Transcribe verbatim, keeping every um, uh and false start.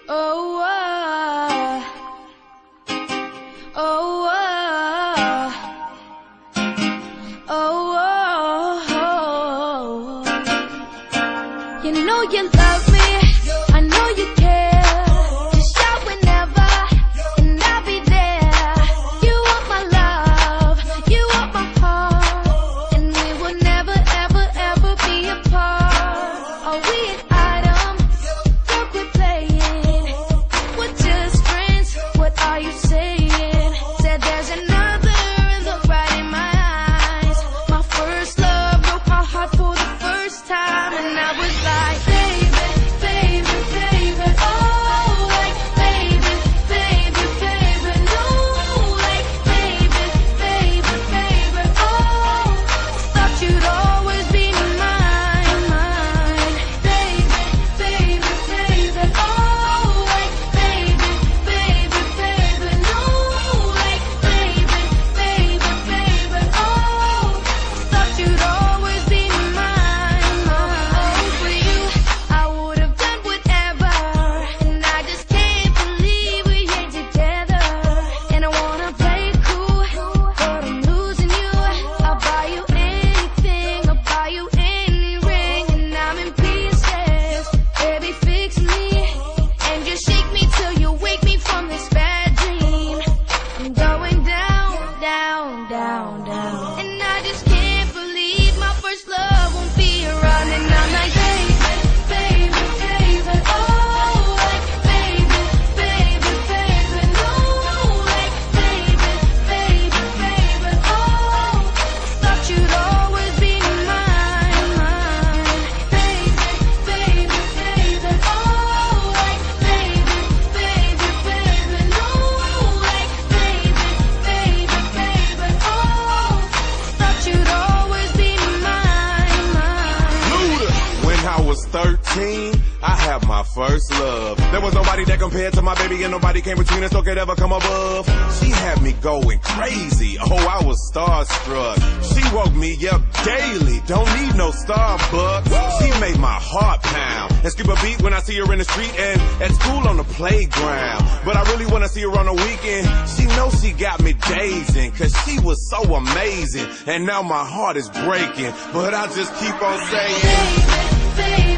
Oh, oh, oh, oh, oh, oh. You know you love me, I know you care. Just shout whenever, and I'll be there. You want my love, you want my heart, and we will never, ever, ever be apart. Are we an item? Don't quit playing. We're just friends, what are you saying? Said there's another, look right in my eyes. My first love broke my heart for the first time, and I was like, baby, baby, baby, oh, like, baby, baby, baby, no, like, baby, baby, baby, oh, thought you'd always be mine, mine, baby, baby, baby, oh, like, baby, baby, baby, no, like, baby, baby, baby, oh, thought you'd always be mine, mine. For you, I would have done whatever, and I just can't believe we ain't together. And I wanna play it cool, but I'm losing you. I'll buy you anything, I'll buy you any ring, and I'm in pieces. Baby, fix me, and just shake me till you wake me from this bad dream. I'm going down, down, down, down, and I just can't believe my first love won't be around. And I'm like, baby, baby, baby, oh, like, baby, baby, baby, no, like, baby, baby, baby, oh, thought you'd always be mine, mine, baby, baby, baby, oh, like, baby, baby, baby, no, like, baby, baby, baby, oh, thought you'd always be mine, mine. Luda. When I was thirteen, I had my first love. There was nobody that compared to my baby, and nobody came between us or could ever come above. She had me going crazy. Oh, I was starstruck. She woke me up daily. Don't need no Starbucks. She made my heart pound and skip a beat when I see her in the street and at school on the playground. But I really wanna see her on the weekend. She knows she got me dazing, cause she was so amazing. And now my heart is breaking, but I just keep on saying, Baby, baby.